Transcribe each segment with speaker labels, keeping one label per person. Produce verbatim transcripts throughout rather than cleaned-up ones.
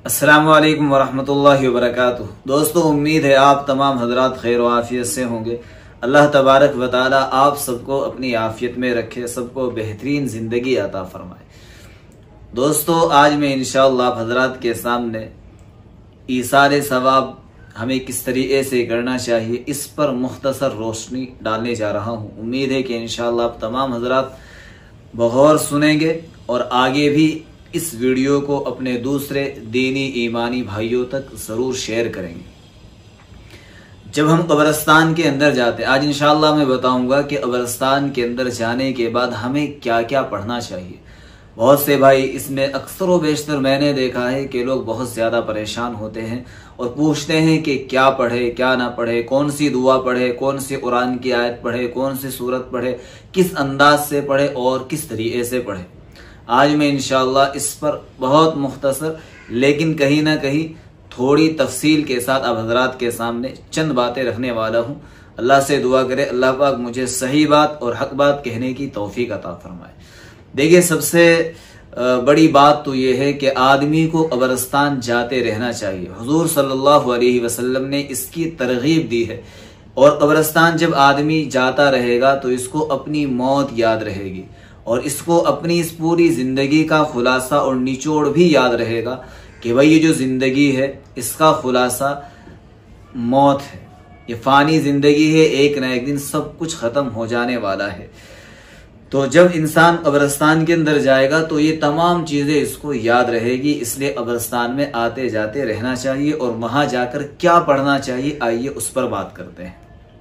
Speaker 1: अस्सलामु अलैकुम वरहमतुल्लाहि वबरकातुह। दोस्तों, उम्मीद है आप तमाम हजरात खैर व आफियत से होंगे। अल्लाह तबारक व तआला आप सबको अपनी आफियत में रखे, सबको बेहतरीन जिंदगी अता फरमाए। दोस्तों, आज मैं इंशाअल्लाह आप हजरात के सामने ईसार सवाब हमें किस तरीके से करना चाहिए, इस पर मुख्तसर रोशनी डालने जा रहा हूँ। उम्मीद है कि इंशाअल्लाह आप तमाम हजरात बगौर सुनेंगे और आगे भी इस वीडियो को अपने दूसरे दीनी ईमानी भाइयों तक ज़रूर शेयर करेंगे। जब हम कब्रिस्तान के अंदर जाते हैं, आज इंशाअल्लाह मैं बताऊंगा कि कब्रिस्तान के अंदर जाने के बाद हमें क्या क्या पढ़ना चाहिए। बहुत से भाई इसमें अक्सर व बेशतर मैंने देखा है कि लोग बहुत ज़्यादा परेशान होते हैं और पूछते हैं कि क्या पढ़े क्या ना पढ़े, कौन सी दुआ पढ़े, कौन सी कुरान की आयत पढ़े, कौन सी सूरत पढ़े, किस अंदाज से पढ़े और किस तरीके से पढ़े। आज मैं इंशाअल्लाह इस पर बहुत मुख्तसर लेकिन कहीं ना कहीं थोड़ी तफसील के साथ अब हजरात के सामने चंद बातें रखने वाला हूँ। अल्लाह से दुआ करे अल्लाह पाक मुझे सही बात और हक बात कहने की तौफीक अता फरमाए। देखिए, सबसे बड़ी बात तो ये है कि आदमी को कब्रिस्तान जाते रहना चाहिए। हुजूर सल्लल्लाहु अलैहि वसल्लम ने इसकी तरगीब दी है और कब्रिस्तान जब आदमी जाता रहेगा तो इसको अपनी मौत याद रहेगी और इसको अपनी इस पूरी जिंदगी का खुलासा और निचोड़ भी याद रहेगा कि भाई ये जो जिंदगी है इसका खुलासा मौत है, ये फानी जिंदगी है, एक ना एक दिन सब कुछ खत्म हो जाने वाला है। तो जब इंसान कब्रिस्तान के अंदर जाएगा तो ये तमाम चीजें इसको याद रहेगी, इसलिए कब्रिस्तान में आते जाते रहना चाहिए। और वहां जाकर क्या पढ़ना चाहिए, आइए उस पर बात करते हैं।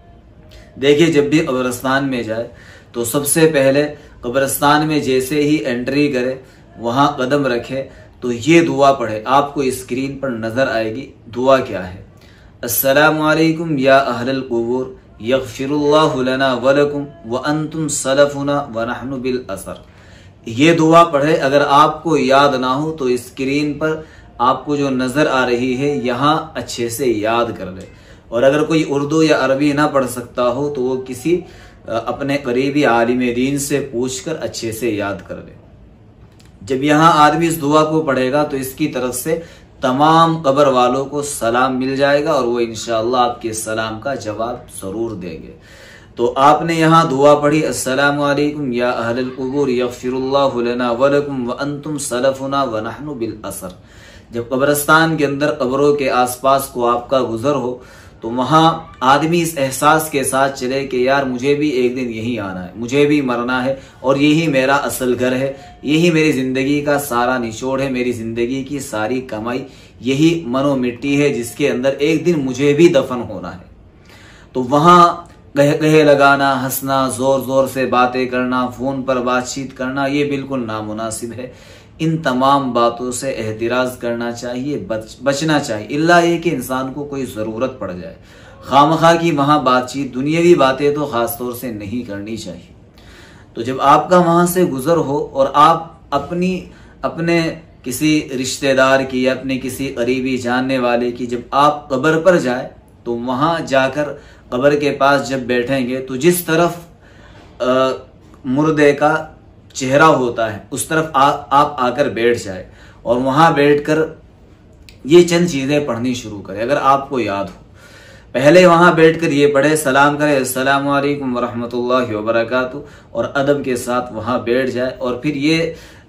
Speaker 1: देखिए, जब भी कब्रिस्तान में जाए तो सबसे पहले कब्रिस्तान में जैसे ही एंट्री करे, वहां कदम रखे तो ये दुआ पढ़े। आपको स्क्रीन पर नजर आएगी। दुआ क्या है? अस्सलामु अलैकुम या अहलल कुबूर यगफिरुल्लाहु लना व लकुम व अंतुम सलफुना व नहनु बिल असर। ये दुआ पढ़े। अगर आपको याद ना हो तो स्क्रीन पर आपको जो नजर आ रही है यहाँ अच्छे से याद कर ले। और अगर कोई उर्दू या अरबी ना पढ़ सकता हो तो वो किसी अपने करीबी आलिम दीन से पूछकर अच्छे से याद कर ले। जब यहाँ आदमी इस दुआ को पढ़ेगा तो इसकी तरफ से तमाम कब्र वालों को सलाम मिल जाएगा और वो इंशाअल्लाह आपके सलाम का जवाब जरूर देंगे। तो आपने यहाँ दुआ पढ़ी, अस्सलामु अलैकुम या अहलल कुबूर यगफिरुल्लाहु लना व लकुम व अंतुम सलफुना व नहनु बिल असर। जब कब्रिस्तान के अंदर कब्रों के आसपास को आपका गुजर हो तो वहां आदमी इस एहसास के साथ चले कि यार मुझे भी एक दिन यही आना है, मुझे भी मरना है और यही मेरा असल घर है, यही मेरी जिंदगी का सारा निचोड़ है, मेरी जिंदगी की सारी कमाई यही मनो मिट्टी है जिसके अंदर एक दिन मुझे भी दफन होना है। तो वहां गहे गहे लगाना, हंसना, जोर जोर से बातें करना, फोन पर बातचीत करना, ये बिल्कुल नामुनासिब है। इन तमाम बातों से एहतिराज करना चाहिए, बच, बचना चाहिए, इल्ला ये कि इंसान को कोई ज़रूरत पड़ जाए। खामखा की वहाँ बातचीत, दुनियावी बातें तो ख़ास तौर से नहीं करनी चाहिए। तो जब आपका वहाँ से गुजर हो और आप अपनी अपने किसी रिश्तेदार की या अपने किसी करीबी जानने वाले की जब आप कब्र पर जाए तो वहाँ जाकर कब्र के पास जब बैठेंगे तो जिस तरफ आ, मुर्दे का चेहरा होता है उस तरफ आ, आप आकर बैठ जाए और वहां बैठकर ये चंद चीजें पढ़नी शुरू करें। अगर आपको याद हो, पहले वहां बैठकर ये पढ़े, सलाम करे, अस्सलामु अलैकुम व रहमतुल्लाहि व बरकातुहू और अदब के साथ वहां बैठ जाए। और फिर ये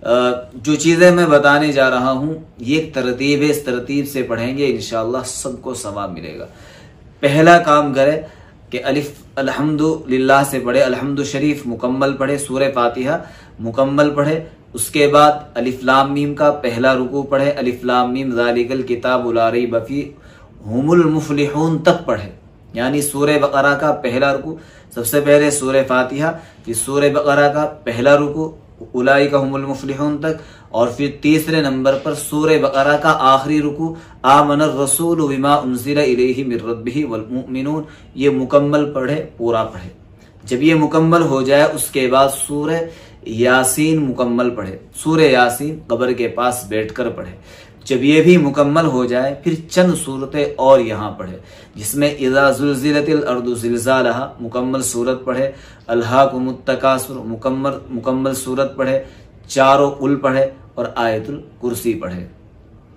Speaker 1: जो चीजें मैं बताने जा रहा हूं ये एक तरतीब है, इस तरतीब से पढ़ेंगे इंशाअल्लाह सबको सवाब मिलेगा। पहला काम करे कि अलिफ अल्हम्दुलिल्लाह से पढ़े, अल्हम्दु शरीफ मुकम्मल पढ़े, सूरह फातिहा मुकम्मल पढ़े। उसके बाद अलिफ लाम मीम का पहला रुकू पढ़े, अलिफ लाम मीम ज़ालिकल किताबु ला रैब फीह हुमुल मुफ्लिहून तक पढ़े। यानी सूरह बकरा का पहला रुकू, सबसे पहले सूरह फातिहा, फिर सूरह बकरा का पहला रुकू उलाइका हुमुल मुफ्लिहून तक, और फिर तीसरे नंबर पर सूरह बकरा का आखिरी रुकू आमनर रसूल बिमा उनज़िला इलैहि मिर रब्बिही वल मुमिनून। ये मुकम्मल पढ़े, पूरा पढ़े। जब ये मुकम्मल हो जाए उसके बाद सूरह यासीन मुकम्मल पढ़े, सूरह यासीन कब्र के पास बैठकर पढ़े। जब ये भी मुकम्मल हो जाए फिर चंद सूरतें और यहाँ पढ़े, जिसमें इज़ा ज़ुल्ज़िलतिल अर्दु ज़िलज़ालहा मुकम्मल सूरत पढ़े, अल्हाकुमुत तकासुर मुकम्मल मुकम्मल सूरत पढ़े, चारों कुल पढ़े और आयतुल कुर्सी पढ़े।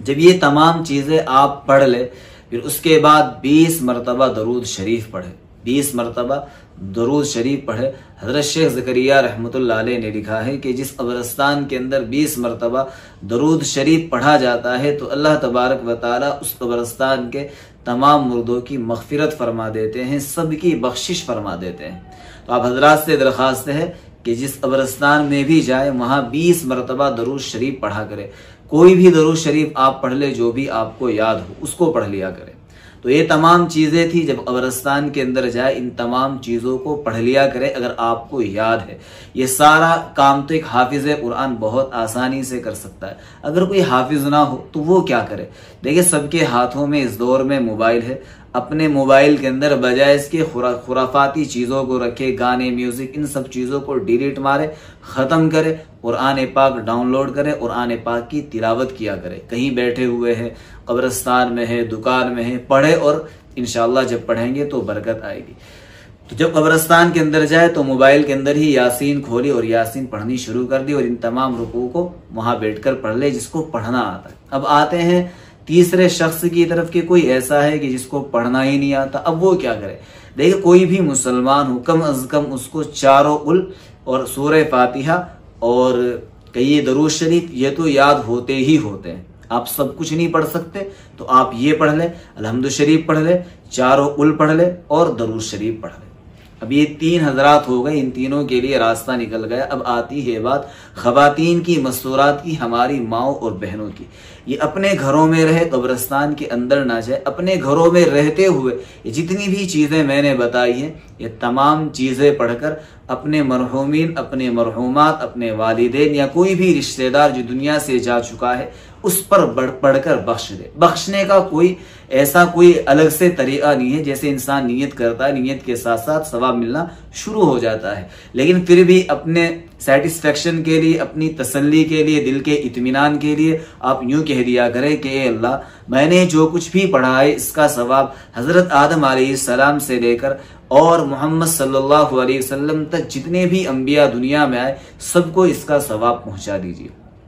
Speaker 1: जब ये तमाम चीजें आप पढ़ ले, फिर उसके बाद बीस मरतबा दरूद शरीफ पढ़े, बीस मरतबा दरूद शरीफ पढ़े। हजरत शेख ज़करिया रहमतुल्लाह अलैह ने लिखा है कि जिस कब्रिस्तान के अंदर बीस मरतबा दरूद शरीफ पढ़ा जाता है तो अल्लाह तबारक व तआला उस कब्रिस्तान के तमाम मुर्दों की मग़फ़िरत फरमा देते हैं, सबकी बख्शिश फरमा देते हैं। तो आप हजरात से दरख्वास्त है कि जिस कब्रिस्तान में भी जाए वहाँ बीस मरतबा दरूद शरीफ पढ़ा करे। कोई भी दरूद शरीफ आप पढ़ ले, जो भी आपको याद हो उसको पढ़ लिया करें। तो ये तमाम चीज़ें थी, जब कब्रिस्तान के अंदर जाए इन तमाम चीज़ों को पढ़ लिया करें अगर आपको याद है। ये सारा काम तो एक हाफिज़ कुरान बहुत आसानी से कर सकता है। अगर कोई हाफिज़ ना हो तो वो क्या करे? देखिए, सबके हाथों में इस दौर में मोबाइल है। अपने मोबाइल के अंदर बजाय इसके खुरा खुराफाती चीज़ों को रखे, गाने, म्यूज़िक, इन सब चीज़ों को डिलीट मारे, ख़त्म करे, कुरान पाक डाउनलोड करे, कुरान पाक की तिलावत किया करे। कहीं बैठे हुए हैं, कब्रिस्तान में है, दुकान में है, पढ़े और इंशाअल्लाह जब पढ़ेंगे तो बरकत आएगी। तो जब कब्रिस्तान के अंदर जाए तो मोबाइल के अंदर ही यासीन खोली और यासीन पढ़नी शुरू कर दी और इन तमाम रुकू को वहां बैठकर पढ़ ले जिसको पढ़ना आता है। अब आते हैं तीसरे शख्स की तरफ कि कोई ऐसा है कि जिसको पढ़ना ही नहीं आता। अब वो क्या करे? देखिए, कोई भी मुसलमान हो कम अज कम उसको चारों उल और सूरह फातिहा और कई दरूद शरीफ ये तो याद होते ही होते हैं। आप सब कुछ नहीं पढ़ सकते तो आप ये पढ़ ले, अलहम्दु शरीफ पढ़ ले, चारों उल पढ़ ले और दरूद शरीफ पढ़ ले। अब ये तीन हजरात हो गए, इन तीनों के लिए रास्ता निकल गया। अब आती है बात खवातीन की, मस्तूरात की, हमारी माओ और बहनों की। ये अपने घरों में रहे, कब्रिस्तान के अंदर ना जाए। अपने घरों में रहते हुए ये जितनी भी चीज़ें मैंने बताई हैं, ये तमाम चीज़ें पढ़कर अपने मरहूमीन, अपने मरहूमात, अपने वालिदैन या कोई भी रिश्तेदार जो दुनिया से जा चुका है उस पर बढ़ पढ़कर बख्श दे। बख्शने का कोई ऐसा कोई अलग से तरीका नहीं है। जैसे इंसान नियत करता है, नियत के साथ साथ सवाब मिलना शुरू हो जाता है। लेकिन फिर भी अपने सेटिस्फेक्शन के लिए, अपनी तसल्ली के लिए, दिल के इत्मीनान के लिए आप यूं कह दिया करें कि ए अल्लाह, मैंने जो कुछ भी पढ़ा है इसका सवाब हजरत आदम अलैहिस्सलाम से लेकर और मोहम्मद सल्लल्लाहु अलैहि वसल्लम तक जितने भी अंबिया दुनिया में आए सबको इसका सवाब पहुंचा दीजिए।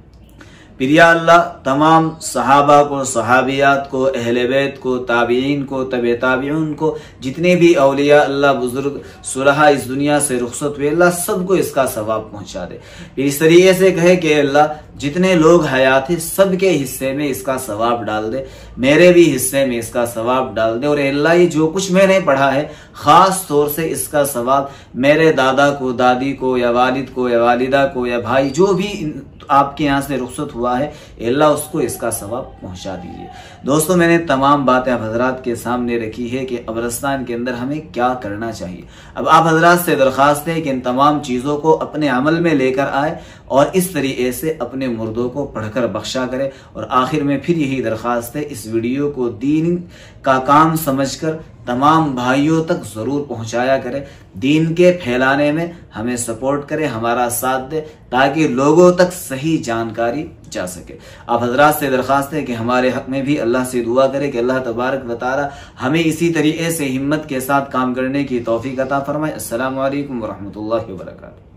Speaker 1: फिर या अल्लाह, तमाम सहाबा को, सहाबियात को, अहले बैत को, ताबीन को, तबे ताबीन को, जितने भी औलिया अल्लाह बुजुर्ग सुलहा इस दुनिया से रुखसत हुए, अल्लाह सबको इसका सवाब पहुंचा दे। फिर इस तरीके से कहे कि अल्लाह, जितने लोग हयात है सबके हिस्से में इसका सवाब डाल दे, मेरे भी हिस्से में इसका सवाब डाल दे। और अल्लाह, ये जो कुछ मैंने पढ़ा है खास तौर से इसका सवाब मेरे दादा को, दादी को, या वालिद को, या वालिदा को, या भाई जो भी आपके यहाँ से रुखसत हुआ है, अल्लाह उसको इसका सवाब पहुंचा दीजिए। दोस्तों, मैंने तमाम बातें आप हजरात के सामने रखी है कि कब्रिस्तान के अंदर हमें क्या करना चाहिए। अब आप हजरात से दरख्वास्त है कि इन तमाम चीज़ों को अपने अमल में लेकर आए और इस तरीके से अपने मुर्दों को पढ़कर बख्शा करें। और आखिर में फिर यही दरख्वास्त है, इस वीडियो को दीन का काम समझकर तमाम भाइयों तक जरूर पहुंचाया करें। दीन के फैलाने में हमें सपोर्ट करें, हमारा साथ दे, ताकि लोगों तक सही जानकारी जा सके। आप हजरात से दरख्वास्त है कि हमारे हक में भी अल्लाह से दुआ करें कि अल्लाह तबारक व तआला हमें इसी तरीके से हिम्मत के साथ काम करने की तौफीक अता फरमाए। अस्सलामु अलैकुम व रहमतुल्लाहि व बरकातुहू।